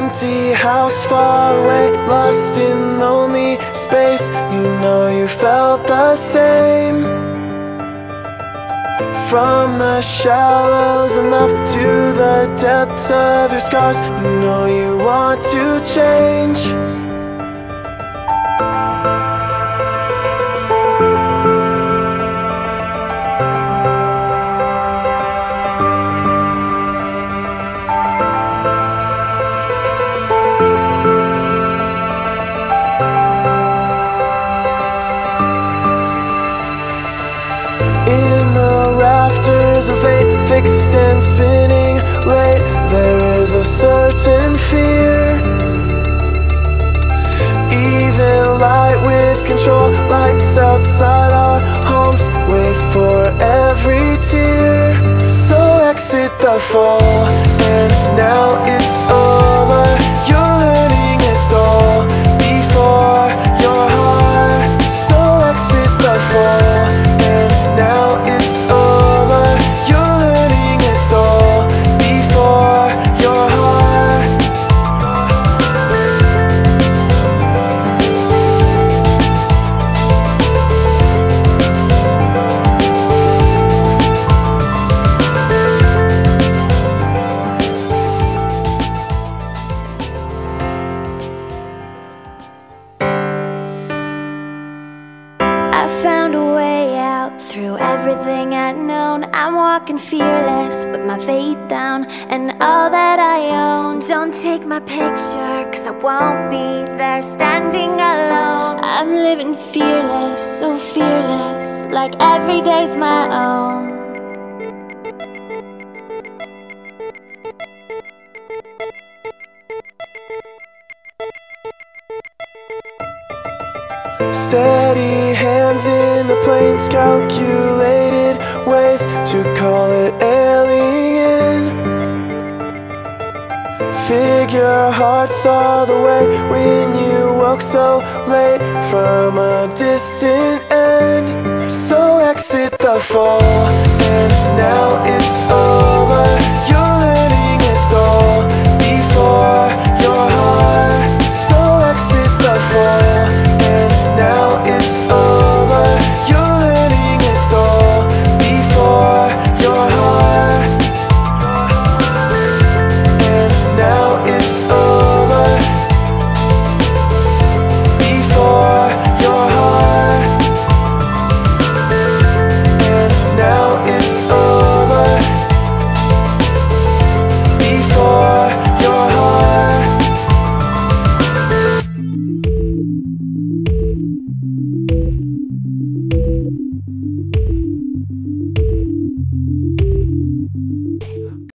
empty house far away, lost in lonely space. You know you felt the same. From the shallows of love to the depths of your scars, you know you want to change. Of fate, fixed and spinning late, there is a certain fear. Even light with control, lights outside our homes, wait for every tear. So exit the fall, and now it's over. You're learning it's all before your heart. So exit the fall, and now it's over. Everything I'd known, I'm walking fearless with my faith down and all that I own. Don't take my picture, cause I won't be there standing alone. I'm living fearless, so fearless, like every day's my own. Steady hands in the planes, calculated ways to call it alien. Figure hearts all the way when you woke so late from a distant end. So exit the fall, and now it's over.